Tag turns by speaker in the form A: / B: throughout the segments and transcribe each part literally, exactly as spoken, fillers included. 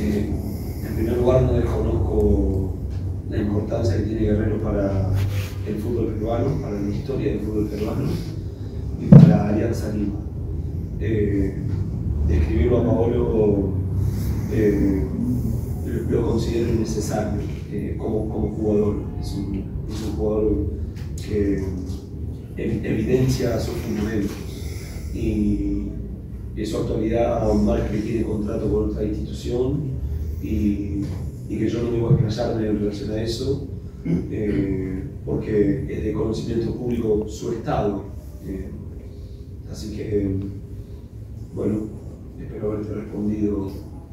A: Eh, en primer lugar, no desconozco la importancia que tiene Guerrero para el fútbol peruano, para la historia del fútbol peruano y para Alianza Lima. Eh, describirlo a Paolo eh, lo considero innecesario eh, como, como jugador. Es un, es un jugador que evidencia sus fundamentos y, y su actualidad marca que tiene contrato con otra institución y, y que yo no me voy a expresarme en relación a eso eh, porque es de conocimiento público su estado. Eh, así que, bueno, espero haberte respondido.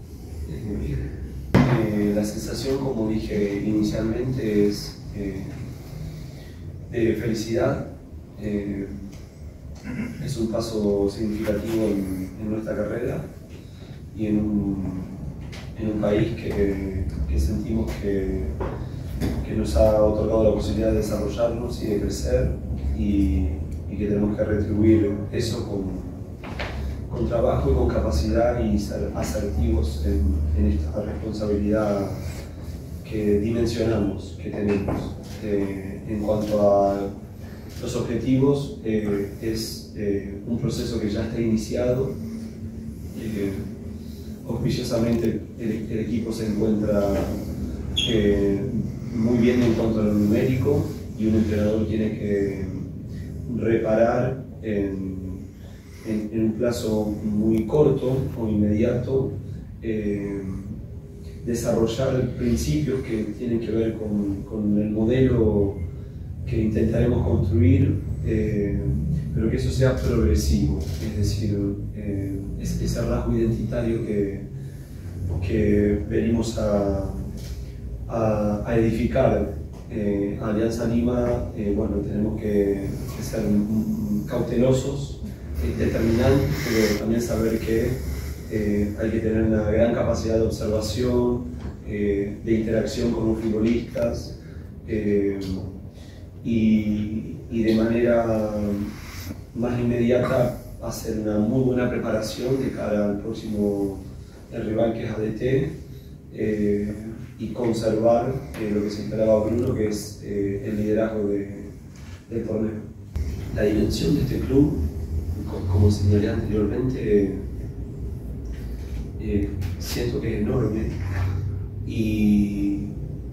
A: Eh, la sensación, como dije inicialmente, es eh, de felicidad. Eh, es un paso significativo en, en nuestra carrera y en un, en un país que, que sentimos que, que nos ha otorgado la posibilidad de desarrollarnos y de crecer y, y que tenemos que retribuir eso con, con trabajo y con capacidad y ser asertivos en, en esta responsabilidad que dimensionamos, que tenemos. Eh, en cuanto a los objetivos, eh, es eh, un proceso que ya está iniciado. Eh, auspiciosamente el, el equipo se encuentra eh, muy bien en cuanto a lo numérico y un entrenador tiene que reparar en, en, en un plazo muy corto o inmediato eh, desarrollar principios que tienen que ver con, con el modelo que intentaremos construir, eh, pero que eso sea progresivo, es decir, eh, es ese rasgo identitario que, que venimos a, a, a edificar. Eh, Alianza Lima, eh, bueno, tenemos que, que ser cautelosos, eh, determinantes, pero también saber que eh, hay que tener una gran capacidad de observación, eh, de interacción con los futbolistas, eh, y, y de manera más inmediata hacer una muy buena preparación de cara al próximo el rival que es A D T eh, y conservar eh, lo que se esperaba Bruno, que es eh, el liderazgo de, del torneo. La dimensión de este club, como señalé anteriormente, eh, siento que es enorme y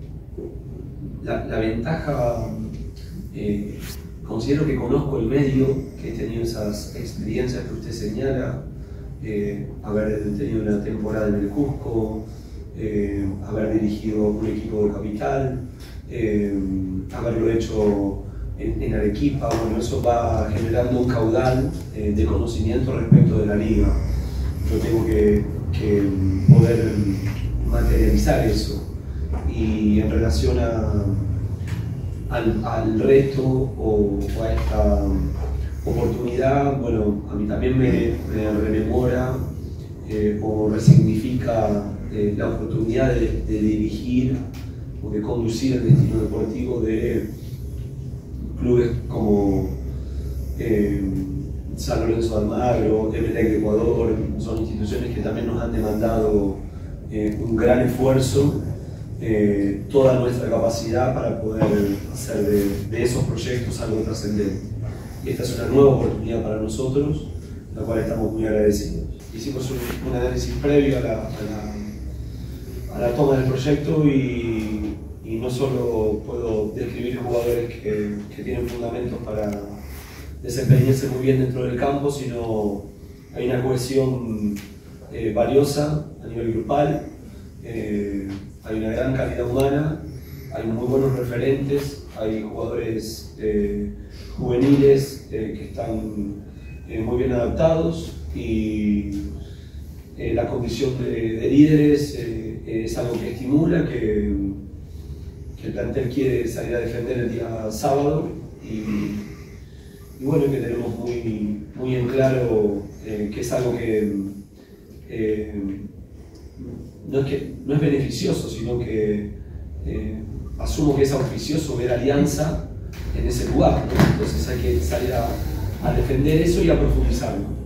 A: la, la ventaja. Eh, considero que conozco el medio, que he tenido esas experiencias que usted señala, eh, haber tenido una temporada en el Cusco, eh, haber dirigido un equipo de capital, eh, haberlo hecho en, en Arequipa. Bueno, eso va generando un caudal eh, de conocimiento respecto de la liga. Yo tengo que, que poder materializar eso y en relación a Al, al reto o, o a esta oportunidad, bueno, a mí también me, me rememora eh, o resignifica eh, la oportunidad de, de dirigir o de conducir el destino deportivo de clubes como eh, San Lorenzo de Almagro, Emelec de Ecuador. Son instituciones que también nos han demandado eh, un gran esfuerzo. Eh, toda nuestra capacidad para poder hacer de, de esos proyectos algo trascendente. Y esta es una nueva oportunidad para nosotros, la cual estamos muy agradecidos. Hicimos un, un análisis previo a la, a, la, a la toma del proyecto y, y no solo puedo describir jugadores que, que tienen fundamentos para desempeñarse muy bien dentro del campo, sino hay una cohesión eh, valiosa a nivel grupal. Eh, Hay una gran calidad humana, hay muy buenos referentes, hay jugadores eh, juveniles eh, que están eh, muy bien adaptados y eh, la condición de, de líderes eh, es algo que estimula, que, que el plantel quiere salir a defender el día sábado y, y bueno, que tenemos muy, muy en claro eh, que es algo que eh, No es, que, no es beneficioso, sino que eh, asumo que es auspicioso ver Alianza en ese lugar, ¿no? Entonces hay que salir a, a defender eso y a profundizarlo.